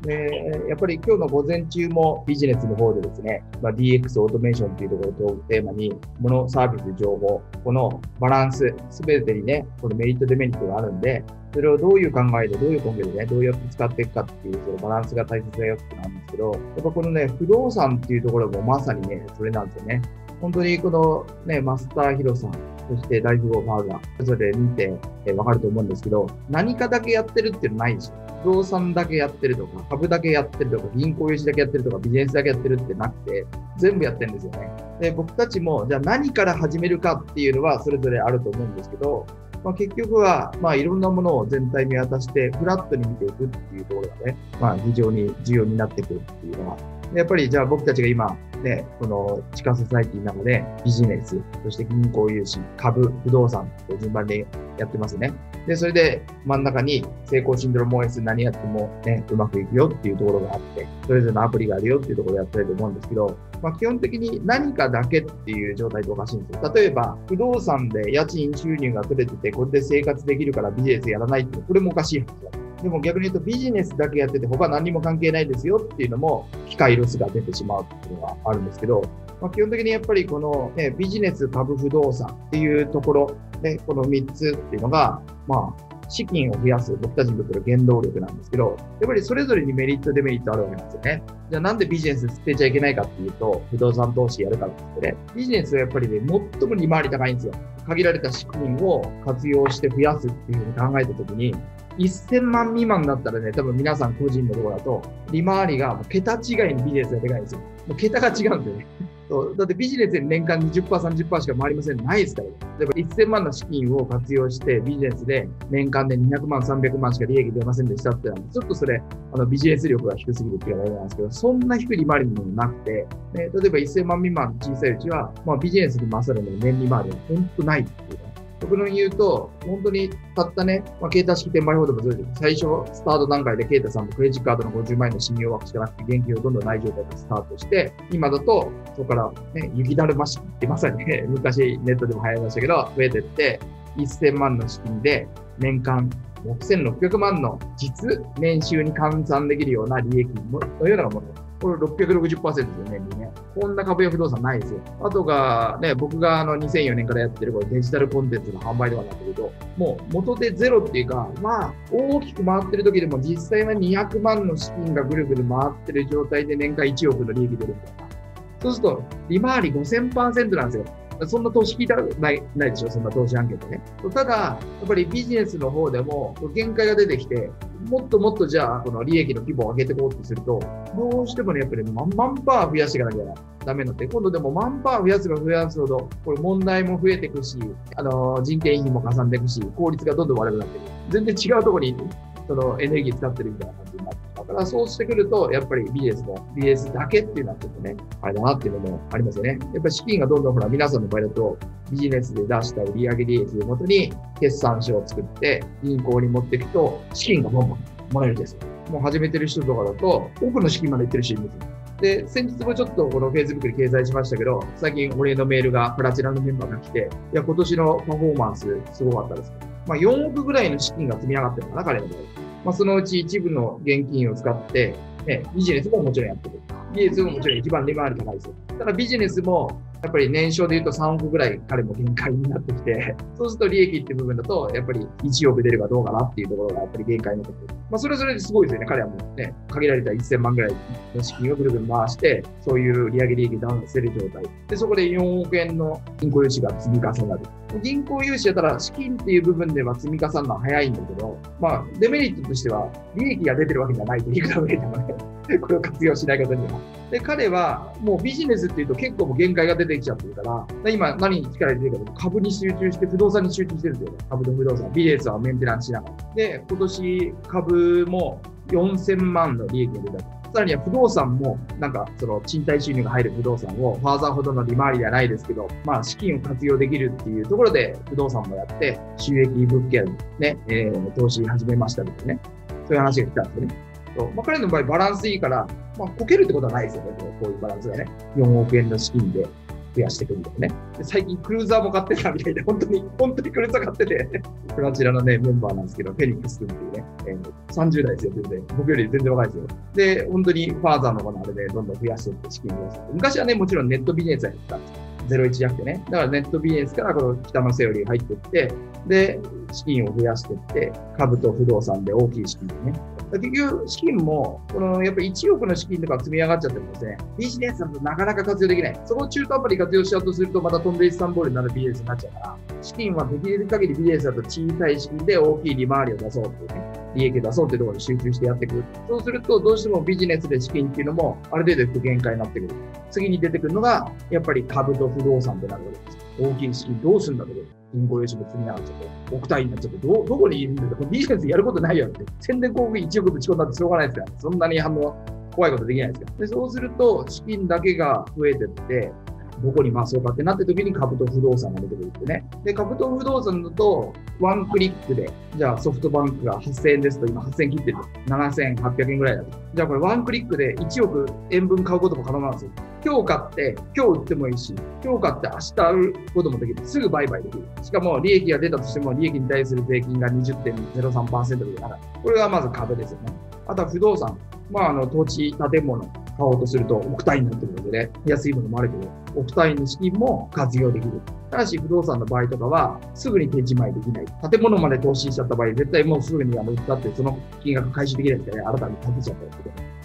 で、やっぱり今日の午前中もビジネスの方でですね、DX オートメーションというところをテーマに、物、サービス、情報、このバランス、すべてにね、このメリット、デメリットがあるんで、それをどういう考えで、どういう根拠でね、どうやって使っていくかっていう、そのバランスが大切だよってなんですけど、やっぱこのね、不動産っていうところもまさにね、それなんですよね。本当にこのね、マスターヒロさん、そして大富豪ファーザー、それぞれ見てわかると思うんですけど、何かだけやってるっていうのないんですよ。不動産だけやってるとか、株だけやってるとか、銀行融資だけやってるとか、ビジネスだけやってるってなくて、全部やってるんですよね。で、僕たちも、じゃあ何から始めるかっていうのはそれぞれあると思うんですけど、結局は、いろんなものを全体見渡して、フラットに見ていくっていうところがね、非常に重要になってくるっていうのは、やっぱりじゃあ僕たちが今、ね、この地下ソサイティの中でビジネス、そして銀行融資、株、不動産と順番でやってますね。で、それで真ん中に成功シンドローム OS 何やってもね、うまくいくよっていうところがあって、それぞれのアプリがあるよっていうところをやってると思うんですけど、基本的に何かだけっていう状態っておかしいんですよ。例えば、不動産で家賃収入が取れてて、これで生活できるからビジネスやらないっていう、これもおかしい話だ。でも逆に言うとビジネスだけやってて他何も関係ないですよっていうのも機会ロスが出てしまうっていうのがあるんですけど、基本的にやっぱりこの、ビジネス、株、不動産っていうところ、この3つっていうのが、資金を増やす僕たちにとっての原動力なんですけど、やっぱりそれぞれにメリット、デメリットあるわけなんですよね。じゃあなんでビジネス捨てちゃいけないかっていうと、不動産投資やるからってね、ビジネスはやっぱりね、最も利回り高いんですよ。限られた資金を活用して増やすっていうふうに考えたときに、1000万未満だったらね、多分皆さん個人のところだと、利回りが桁違いにビジネスがでかいんですよ。もう桁が違うんでね。だってビジネスで年間 20%、30% しか回りません。ないですから。例えば1000万の資金を活用してビジネスで年間で200万、300万しか利益出ませんでしたってのは、ちょっとそれ、ビジネス力が低すぎるっていうのはあれなんですけど、そんな低い利回りもなくて、例えば1000万未満小さいうちは、ビジネスに勝るの年利回りは本当ないっていうね。僕の言うと、本当にたったね、携帯式転売法でもそうです。最初、スタート段階でケイタさんもクレジットカードの50万円の信用枠しかなくて、現金をどんどんない状態でスタートして、今だと、そこからね、雪だるま式ってまさにね、昔ネットでも流行りましたけど、増えてって、1000万の資金で年間6600万の実年収に換算できるような利益のようなもの。これ 660% ですよね、年にね。こんな株や不動産ないですよ。あとが、ね、僕が2004年からやってるこれデジタルコンテンツの販売とかになってくると、もう元でゼロっていうか、大きく回ってる時でも実際は200万の資金がぐるぐる回ってる状態で年間1億の利益出るみたいな。そうすると、利回り 5000% なんですよ。そんな投資聞いたらないでしょ、そんな投資案件でね。ただ、やっぱりビジネスの方でも限界が出てきて、もっともっとじゃあ、この利益の規模を上げていこうとすると、どうしてもね、やっぱりマンパワー増やしていかなきゃダメなので、今度でもマンパワー増やせば増やすほど、これ問題も増えていくし、人件費もかさんでいくし、効率がどんどん悪くなっていく。全然違うところに、そのエネルギー使ってるみたいな感じになって。だからそうしてくると、やっぱりビジネスだけっていうのはちょっとね、あれだなっていうのもありますよね。やっぱり資金がどんどん皆さんの場合だと、ビジネスで出した売上利益をもとに決算書を作って銀行に持っていくと、資金がボンボンもらえるんですよ。もう始めてる人とかだと、奥の資金までいってる人いるんですよ。で、先日もちょっとこの Facebook で掲載しましたけど、最近俺のメールがプラチナのメンバーが来て、いや、今年のパフォーマンスすごかったです。4億ぐらいの資金が積み上がってるのかな、彼の場合。そのうち一部の現金を使って、ビジネスももちろんやってる。ビジネスももちろん一番利回り高いですよ。ただビジネスも、やっぱり年商で言うと3億ぐらい彼も限界になってきて、そうすると利益っていう部分だと、やっぱり1億出ればどうかなっていうところがやっぱり限界になってくる。それぞれですごいですよね。彼はもうね、限られた1000万ぐらいの資金をぐるぐる回して、そういう利上げ利益を出せる状態。で、そこで4億円の銀行融資が積み重なる。銀行融資やったら資金っていう部分では積み重なるのは早いんだけど、デメリットとしては利益が出てるわけじゃないというか、これを活用しない方には。で、彼はもうビジネスっていうと結構もう限界が出てきちゃってるから、今何に力入れてるかというと株に集中して、不動産に集中してるんですよね。株と不動産。ビジネスはメンテナンスしながら。で、今年株も4000万の利益が出た。さらには不動産も、その賃貸収入が入る不動産を、ファーザーほどの利回りではないですけど、資金を活用できるっていうところで、不動産もやって、収益物件ね、投資始めましたけどね。そういう話が来たんですよね。彼の場合バランスいいから、こけるってことはないですよね。こういうバランスがね。4億円の資金で増やしていくんだよね。で最近クルーザーも買ってたみたいで、本当にクルーザー買ってて、プラチナのね、メンバーなんですけど、フェニックス君っていうね、30代ですよ、全然。僕より全然若いですよ。で、本当にファーザーのこのあれでどんどん増やしていって、資金増やして。昔はね、もちろんネットビジネスやってたんですよ。01じゃなくてね。だからネットビジネスからこの北のセオリー入っていって、で、資金を増やしていって、株と不動産で大きい資金でね。結局、資金も、やっぱり1億の資金とか積み上がっちゃってもですね、ビジネスだとなかなか活用できない。そこを中途半端に活用しちゃうとすると、また飛んでイスタンボールになるビジネスになっちゃうから、資金はできる限りビジネスだと小さい資金で大きい利回りを出そうっていうね、利益を出そうっていうところに集中してやってくる。そうすると、どうしてもビジネスで資金っていうのも、ある程度いく限界になってくる。次に出てくるのが、やっぱり株と不動産となるわけです。大きい資金どうするんだけど、銀行用紙も積み上がっちゃって、億単位になっちゃって、どこにいるんだよ。ビジネスやることないやろって。宣伝広告1億ぶち込んだってしょうがないですから、ね、そんなに怖いことできないですから。で、そうすると、資金だけが増えてって、どこに回そうかってなった時に株と不動産が出てくるってね。で、株と不動産だと、ワンクリックで、じゃあソフトバンクが8000円ですと、今8000円切ってると、7800円ぐらいだと。じゃあこれワンクリックで1億円分買うことも可能なんですよ。今日買って、今日売ってもいいし、今日買って明日売ることもできる。すぐ売買できる。しかも利益が出たとしても、利益に対する税金が 20.03% でならない。これがまず株ですよね。あとは不動産。土地、建物、買おうとすると億単位になってくるのでね、安いものもあるけど、億単位の資金も活用できる。ただし、不動産の場合とかは、すぐに手仕舞いできない。建物まで投資しちゃった場合、絶対もうすぐに売ったって、その金額回収できないみたいな、新たに建てちゃったりとか。